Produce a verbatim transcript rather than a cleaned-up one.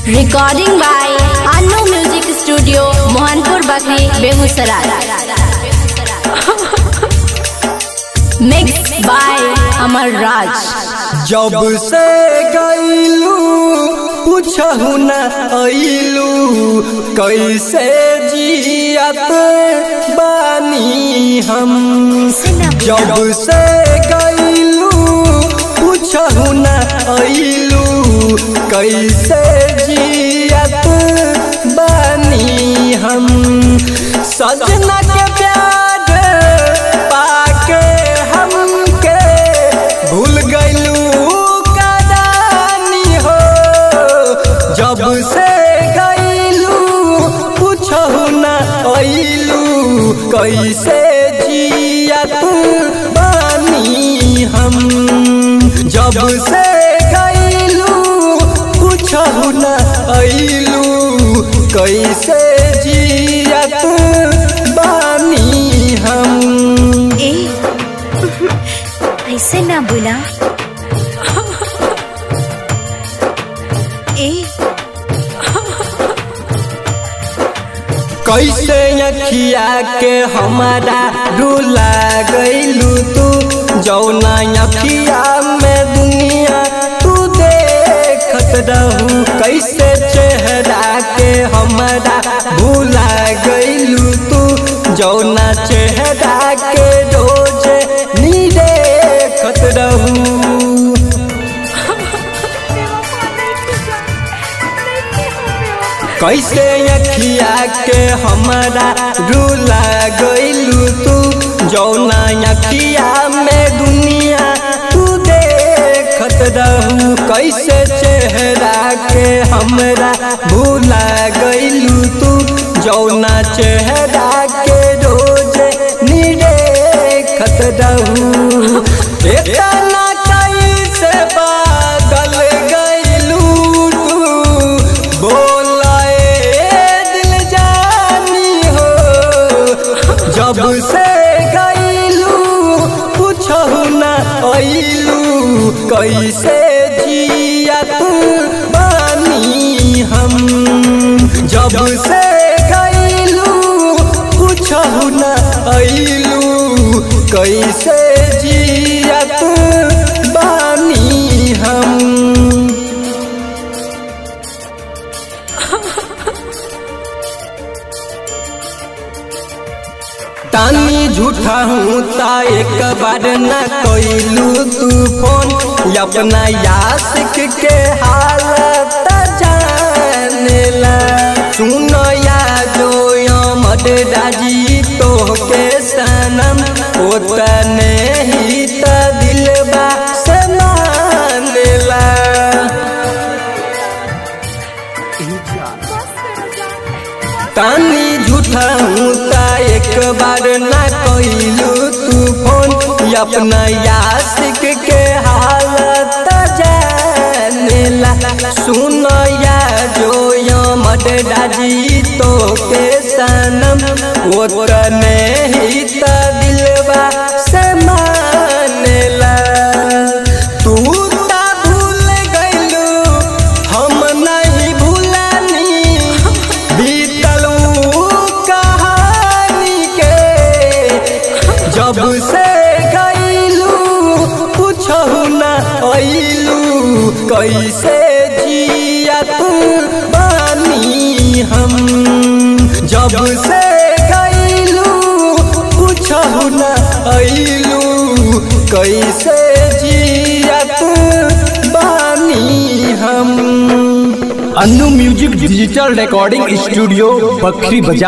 Recording by Annu music studio Mohanpur Bakri Begusarai. Mix by Amar Raj. जब से गईलू पूछहु न अइलू कैसे जियत बानी हम। जब से गईलू पूछहु न अइलू कैसे जियत बानी हम। सजना के प्यार पाके हमके भूल गईलू कदानी हो। जब से गईलू पूछहु न अइलू कैसे जियत बानी हम। जब से गईलू पूछहु न अइलू कैसे जियत बानी हम। ए ऐसे ना बोला। ए कैसे अखिया के हमारा रुला गईलू तू। जौना अखिया में दुनिया तू देखत रहू। कैसे चेहरा के हमारा भूला गईलू तू। जौना चेहरा के रोज नी देखत रहू। कैसे अखिया के हमारा रुला गईलू तू। जौना अखिया में दुनिया तू देखत रहू। कैसे चेहरा के हमरा भूला गईलू तू। जौना चेहरा के रोज नी देखत रहू। इतना कैसे पागल गईलू तू बोलाए दिल जानी हो। जब से गईलू पूछहु न अइलू कैसे जियत बानी हम। जब से गईलू पूछहु न अइलू कैसे जियत बानी हम। तानी झूठा हूँ ता एक बार न कइलू तू फोन। अपना यासिक के हालत जानेला। सुनो या जो अमर राजी तो के सनम ओतने ही त दिलबा से मानेला। तानी झूठा हूँ ता एक बार न कइलू तू फोन। अपना यासिक के हालत जानेला। सुनो या जो अमर राजी तो के सनम ओतने ही त दिलबा से मानेला। तू ता भूल गईलू हम नहीं भूलनी। बीतलू कहानी के जब से गईलू पूछहु न अइलू कैसे जियत बानी हम। जब से गईलू पूछहु न अइलू कैसे जियत बानी हम। Annu music digital recording studio Bakri बाजार।